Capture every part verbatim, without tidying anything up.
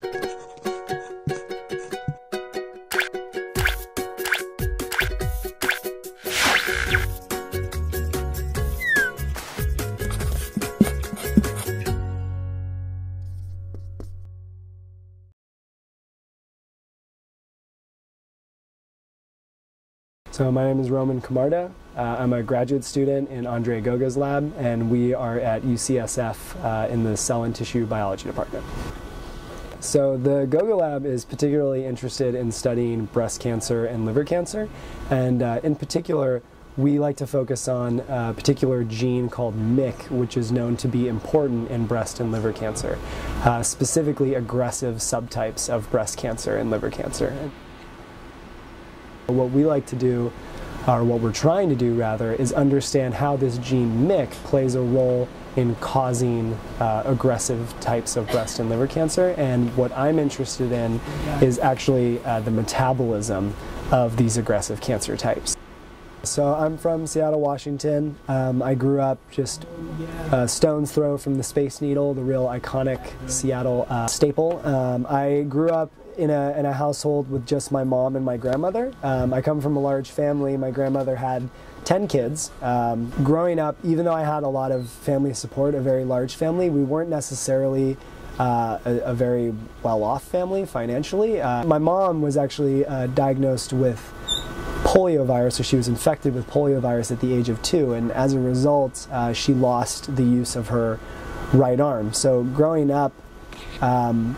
So my name is Roman Camarda. Uh, I'm a graduate student in Andre Goga's lab, and we are at U C S F uh, in the Cell and Tissue Biology department. So the Goga Lab is particularly interested in studying breast cancer and liver cancer, and uh, in particular we like to focus on a particular gene called M Y C, which is known to be important in breast and liver cancer, uh, specifically aggressive subtypes of breast cancer and liver cancer. What we like to do, or what we're trying to do rather, is understand how this gene M Y C plays a role in causing uh, aggressive types of breast and liver cancer. And what I'm interested in is actually uh, the metabolism of these aggressive cancer types. So I'm from Seattle, Washington. Um, I grew up just a stone's throw from the Space Needle, the real iconic Seattle uh, staple. Um, I grew up in a, in a household with just my mom and my grandmother. Um, I come from a large family. My grandmother had ten kids. Um, growing up, even though I had a lot of family support, a very large family, we weren't necessarily uh, a, a very well-off family financially. Uh, my mom was actually uh, diagnosed with poliovirus, so she was infected with poliovirus at the age of two, and as a result, uh, she lost the use of her right arm. So growing up, um,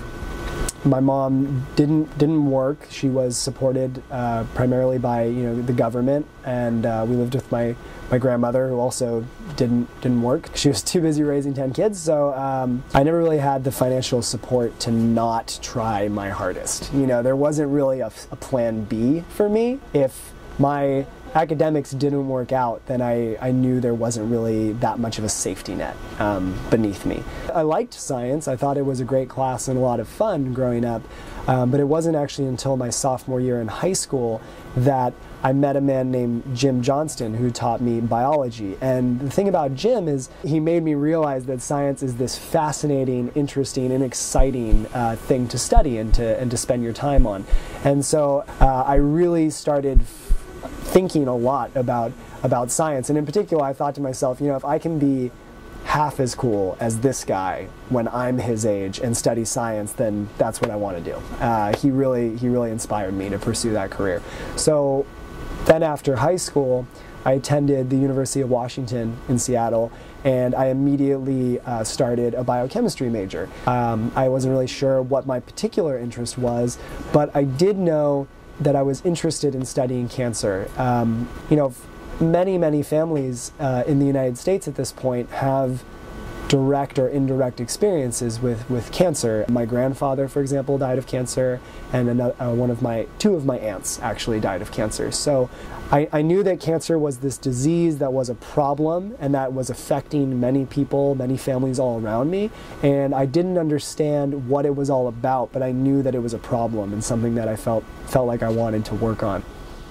my mom didn't didn't work. She was supported uh, primarily by you know the government, and uh, we lived with my my grandmother, who also didn't didn't work. She was too busy raising ten kids, so um, I never really had the financial support to not try my hardest. You know, there wasn't really a, a plan B for me. If my academics didn't work out, then I, I knew there wasn't really that much of a safety net um, beneath me. I liked science. I thought it was a great class and a lot of fun growing up, um, but it wasn't actually until my sophomore year in high school that I met a man named Jim Johnston who taught me biology. And the thing about Jim is he made me realize that science is this fascinating, interesting, and exciting uh, thing to study and to, and to spend your time on. And so uh, I really started thinking a lot about about science, and in particular I thought to myself, you know, if I can be half as cool as this guy when I'm his age and study science, then that's what I want to do. Uh, he really he really inspired me to pursue that career. So then after high school, I attended the University of Washington in Seattle, and I immediately uh, started a biochemistry major. Um, I wasn't really sure what my particular interest was, but I did know that I was interested in studying cancer. Um, you know, many, many families uh, in the United States at this point have direct or indirect experiences with, with cancer. My grandfather, for example, died of cancer, and another, uh, one of my, two of my aunts actually died of cancer. So I, I knew that cancer was this disease that was a problem and that was affecting many people, many families all around me, and I didn't understand what it was all about, but I knew that it was a problem and something that I felt, felt like I wanted to work on.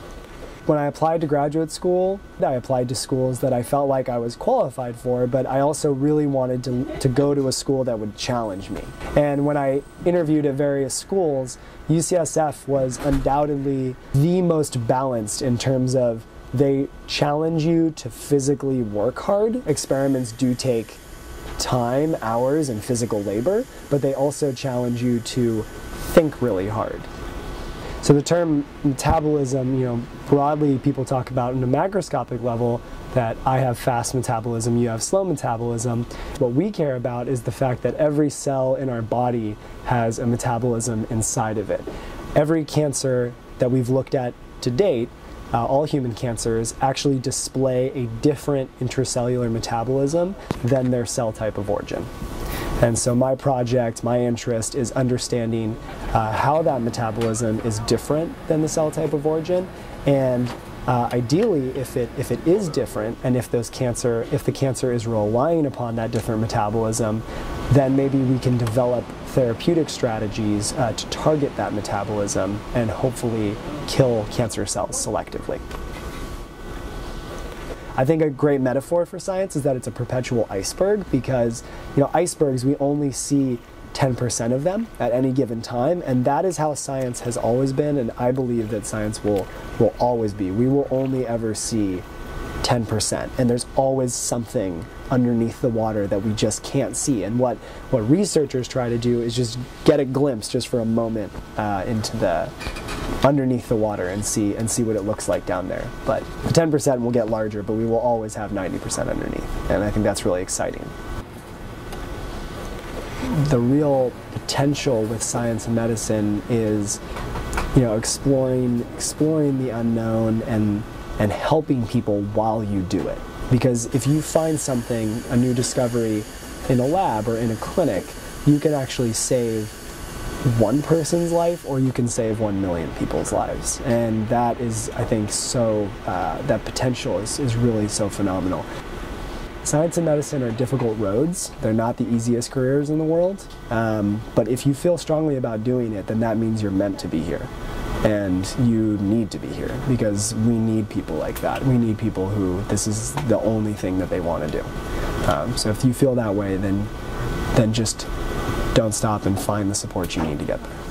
When I applied to graduate school, I applied to schools that I felt like I was qualified for, but I also really wanted to, to go to a school that would challenge me. And when I interviewed at various schools, U C S F was undoubtedly the most balanced in terms of they challenge you to physically work hard. Experiments do take time, hours, and physical labor, but they also challenge you to think really hard. So the term metabolism, you know, broadly people talk about in a macroscopic level that I have fast metabolism, you have slow metabolism. What we care about is the fact that every cell in our body has a metabolism inside of it. Every cancer that we've looked at to date, uh, all human cancers, actually display a different intracellular metabolism than their cell type of origin. And so my project, my interest is understanding uh, how that metabolism is different than the cell type of origin, and uh, ideally, if it if it is different, and if those cancer, if the cancer is relying upon that different metabolism, then maybe we can develop therapeutic strategies uh, to target that metabolism and hopefully kill cancer cells selectively. I think a great metaphor for science is that it's a perpetual iceberg, because, you know, icebergs, we only see ten percent of them at any given time, and that is how science has always been, and I believe that science will, will always be. We will only ever see ten percent, and there's always something underneath the water that we just can't see. And what, what researchers try to do is just get a glimpse just for a moment uh, into the underneath the water and see and see what it looks like down there. But the ten percent will get larger, but we will always have ninety percent underneath, and I think that's really exciting. The real potential with science and medicine is, you know, exploring exploring the unknown and and helping people while you do it. Because if you find something, a new discovery in a lab or in a clinic, you can actually save one person's life, or you can save one million people's lives. And that is, I think, so, uh, that potential is, is really so phenomenal. Science and medicine are difficult roads. They're not the easiest careers in the world. Um, but if you feel strongly about doing it, then that means you're meant to be here. And you need to be here, because we need people like that. We need people who this is the only thing that they want to do. Um, so if you feel that way, then, then just don't stop and find the support you need to get there.